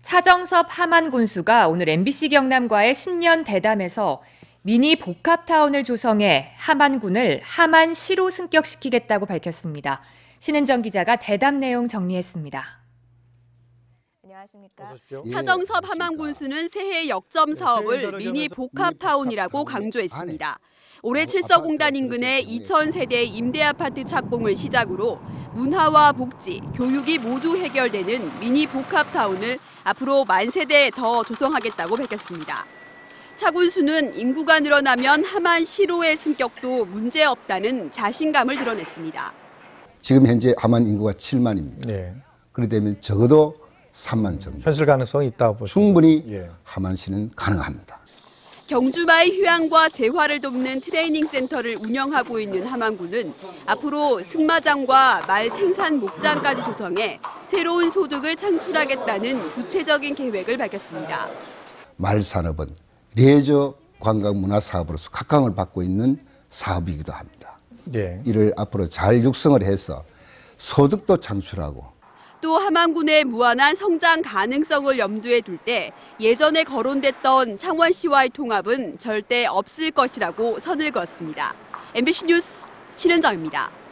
차정섭 하만 군수가 오늘 MBC 경남과의 신년 대담에서 미니 복합타운을 조성해 하만군을 하만시로 승격시키겠다고 밝혔습니다. 신은정 기자가 대담 내용 정리했습니다. 안녕하십니까. 차정섭 하만 군수는 새해 역점 사업을 미니 복합타운이라고 강조했습니다. 올해 칠서공단 인근의 2,000세대 임대아파트 착공을 시작으로 문화와 복지, 교육이 모두 해결되는 미니 복합타운을 앞으로 10,000세대 더 조성하겠다고 밝혔습니다. 차 군수는 인구가 늘어나면 하만시로의 승격도 문제없다는 자신감을 드러냈습니다. 지금 현재 하만 인구가 7만입니다. 네. 그렇다면 적어도 3만 정도. 현실 가능성이 있다고 보시면 충분히 예. 하만시는 가능합니다. 경주마의 휴양과 재활을 돕는 트레이닝 센터를 운영하고 있는 하만군은 앞으로 승마장과 말 생산 목장까지 조성해 새로운 소득을 창출하겠다는 구체적인 계획을 밝혔습니다. 말 산업은 레저 관광 문화 사업으로서 각광을 받고 있는 사업이기도 합니다. 예. 이를 앞으로 잘 육성을 해서 소득도 창출하고 또 하만군의 무한한 성장 가능성을 염두에 둘 때 예전에 거론됐던 창원시와의 통합은 절대 없을 것이라고 선을 그었습니다. MBC 뉴스 신은정입니다.